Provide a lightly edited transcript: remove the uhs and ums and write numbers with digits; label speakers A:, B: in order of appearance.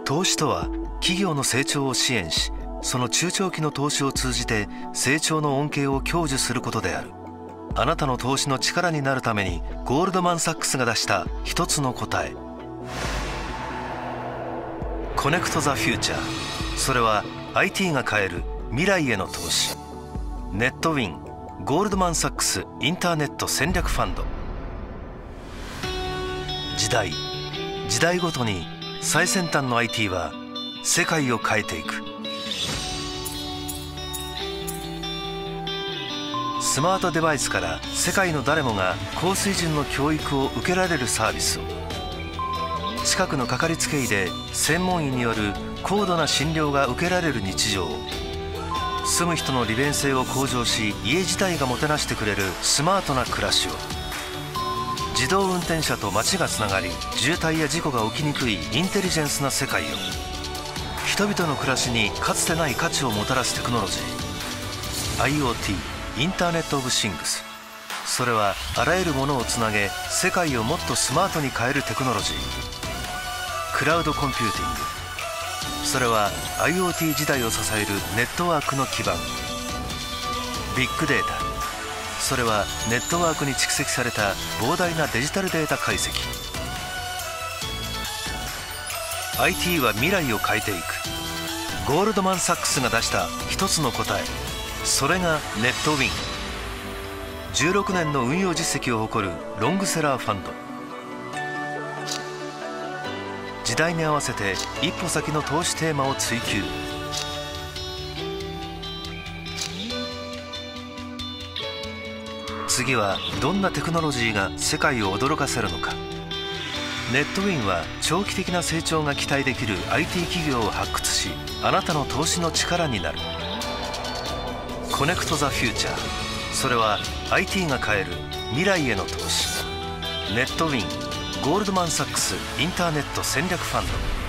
A: 投資とは企業の成長を支援し、その中長期の投資を通じて成長の恩恵を享受することである。あなたの投資の力になるためにゴールドマン・サックスが出した一つの答え。コネクト・ザ・フューチャー。それは IT が変える未来への投資。ネットウィンゴールドマン・サックスインターネット戦略ファンド。時代ごとに最先端の IT は世界を変えていく。スマートデバイスから世界の誰もが高水準の教育を受けられるサービスを、近くのかかりつけ医で専門医による高度な診療が受けられる日常を、住む人の利便性を向上し家自体がもてなしてくれるスマートな暮らしを、自動運転車と街がつながり渋滞や事故が起きにくいインテリジェンスな世界を、人々の暮らしにかつてない価値をもたらすテクノロジー IoT インターネット・オブ・シングス。それはあらゆるものをつなげ世界をもっとスマートに変えるテクノロジー。クラウドコンピューティング。それは IoT 時代を支えるネットワークの基盤。ビッグデータ。それはネットワークに蓄積された膨大なデジタルデータ解析。 IT は未来を変えていく。ゴールドマン・サックスが出した一つの答え、それがネットウィン。16年の運用実績を誇るロングセラーファンド。時代に合わせて一歩先の投資テーマを追求。次はどんなテクノロジーが世界を驚かせるのか。ネットウィンは長期的な成長が期待できる IT 企業を発掘し、あなたの投資の力になる。コネクト・ザ・フューチャー。それは IT が変える未来への投資。ネットウィンゴールドマン・サックスインターネット戦略ファンド。